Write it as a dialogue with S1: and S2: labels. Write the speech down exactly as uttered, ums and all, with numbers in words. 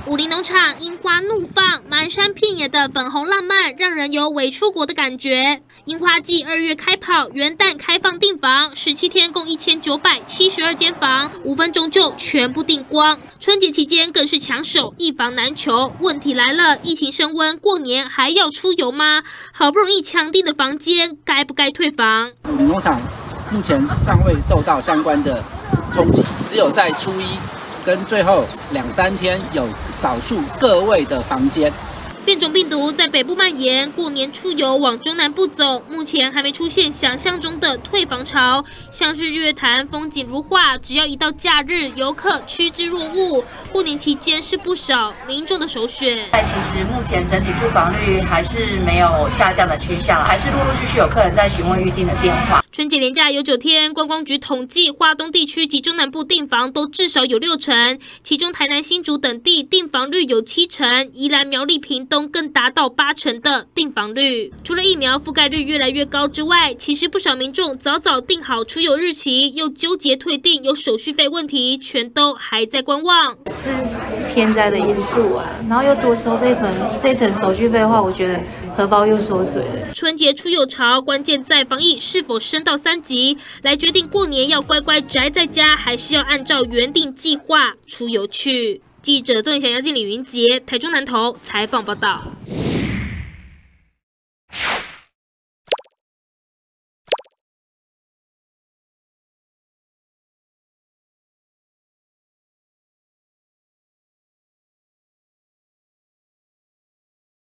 S1: 武林农场樱花怒放，满山遍野的粉红浪漫，让人有伪出国的感觉。樱花季二月开跑，元旦开放订房，十七天共一千九百七十二间房，五分钟就全部订光。春节期间更是抢手，一房难求。问题来了，疫情升温，过年还要出游吗？好不容易抢订的房间，该不该退房？
S2: 武林农场目前尚未受到相关的冲击，只有在初一跟最后两三天有少数个位的房间。
S1: 变种病毒在北部蔓延，过年出游往中南部走，目前还没出现想象中的退房潮。像日月潭风景如画，只要一到假日，游客趋之若鹜。过年期间是不少民众的首选。
S3: 但其实目前整体住房率还是没有下降的趋向，还是陆陆续续有客人在询问预订的电话。
S1: 春节连假有九天，观光局统计，花东地区及中南部订房都至少有六成，其中台南、新竹等地订房率有七成，宜兰、苗栗、屏东更达到八成的订房率。除了疫苗覆盖率越来越高之外，其实不少民众早早订好出游日期，又纠结退订有手续费问题，全都还在观望。
S4: 是天灾的因素啊，然后又多收这层这层手续费的话，我觉得荷包又缩水了。
S1: 春节出游潮，关键在防疫是否升到三级，来决定过年要乖乖宅在家，还是要按照原定计划出游去。记者郑祥、杨静、李云杰，台中南投采访报道。